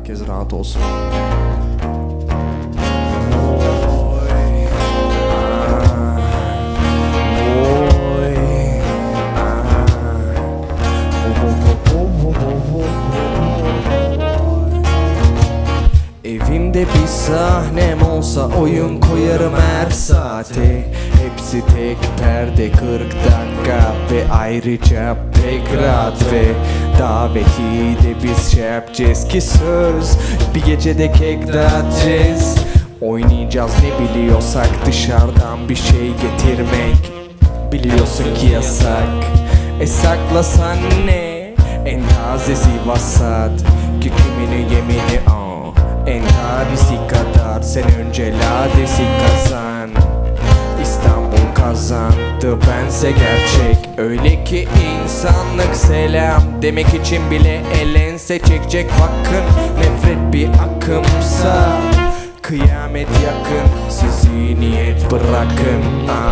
Herkes rahat olsun. Evimde bir sahnem olsa oyun koyarım her saate. Hepsi tek perde 40 dakika ve ayrıca pek rahat ve daveti de biz şey yapacağız ki söz bir gecede kek dağıtacağız. Oynayacağız ne biliyorsak dışarıdan bir şey getirmek. Biliyorsun ki yasak. Saklasan ne? En tazesi vasat ki kimini yemini en tarihi kadar sen önce ladesi kazan. İstanbul kazandı bense gerçek. Öyle ki insanlık selam demek için bile elense çekecek hakkın. Nefret bir akımsa kıyamet yakın. Sizi niyet bırakın.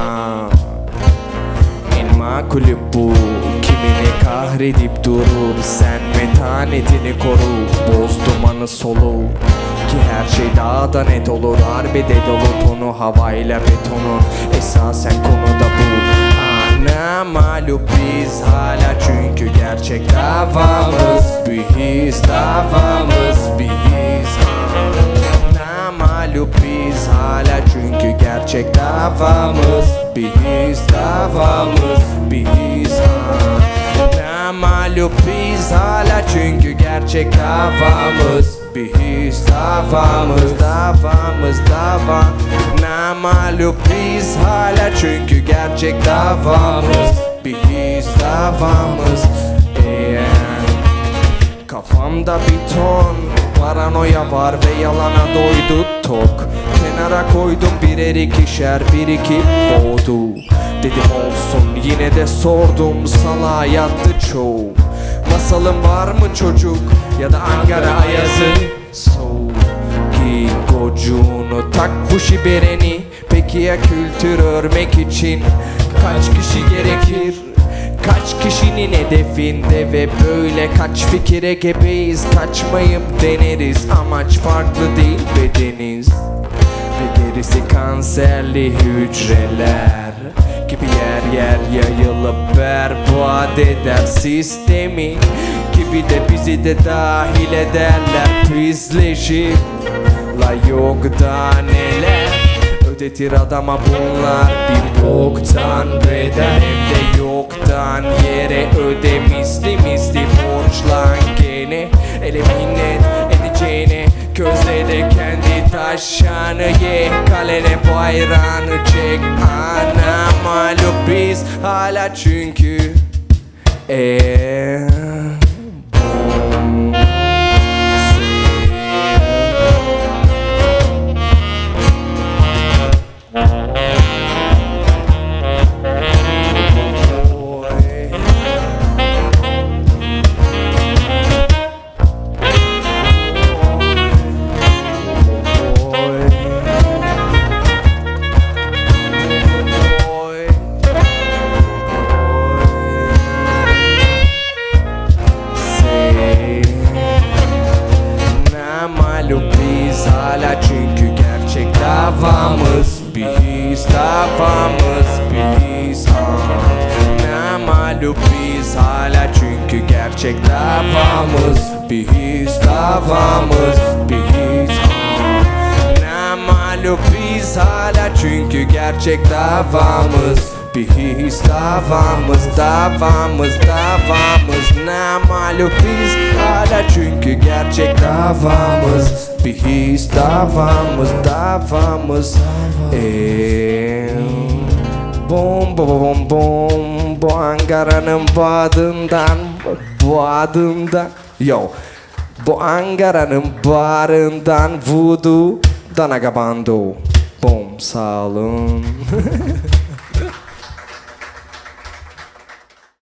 En makulü bu. Kimini kahredip durur. Sen metanetini koru. Boz dumanı solu ki her şey daha da net olur. Harbide dolu tonu havayla betonun. Esasen konuda bu. Namalup biz hala çünkü gerçek davamız bir his. Davamız bir his. Namalup biz hala çünkü gerçek davamız bir his. Davamız bir his. Namalup biz hala çünkü gerçek davamız bir his. Davamız, davamız, davam. Namalup biz hala çünkü gerçek davamız bir his. Davamız. Kafamda bir ton paranoya var ve yalana doydu tok. Kenara koydum birer ikişer birikip boğdu. Dedim olsun yine de sordum salağa yattı çoğu. Masalın var mı çocuk ya da Ankara ayazı soğuk. Giy gocuğunu tak bu şibereni. Peki ya kültür örmek için kaç kişi gerekir? Kaç kişinin hedefinde ve böyle kaç fikire gebeyiz. Kaçmayıp deneriz amaç farklı değil bedeniz. Ve gerisi kanserli hücreler gibi yer yer yayılıp berbat eder sistemi. Gibi de bizi de dahil ederler pisleşip. La yok da neler ödetir adama bunlar bir boktan bedel. Hem de yoktan yere öde misli misli borçlan gene. Ele minnet edeceğine közle de kendi taşağını ye. Kalene bayrağını çek. Namalup biz hala çünkü biz hala çünkü gerçek davamız bir his. Davamız bir his. Namalup biz hala çünkü gerçek davamız bir his. Davamız bir his. Namalup biz hala çünkü gerçek davamız bir his. Davamız, davamız, davamız. Namalup biz hala çünkü gerçek davamız bir his. Davamız, davamız. Bom bom bom bom. Bu Ankara'nın bağrından, bu adımdan. Yo. Bu Ankara'nın bağrından vudu Danagabando. Bom sağ olun.